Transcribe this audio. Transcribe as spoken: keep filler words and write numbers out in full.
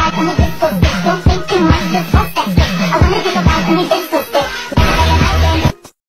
about anything so sick, don't think too much, just trust it. I wanna think about anything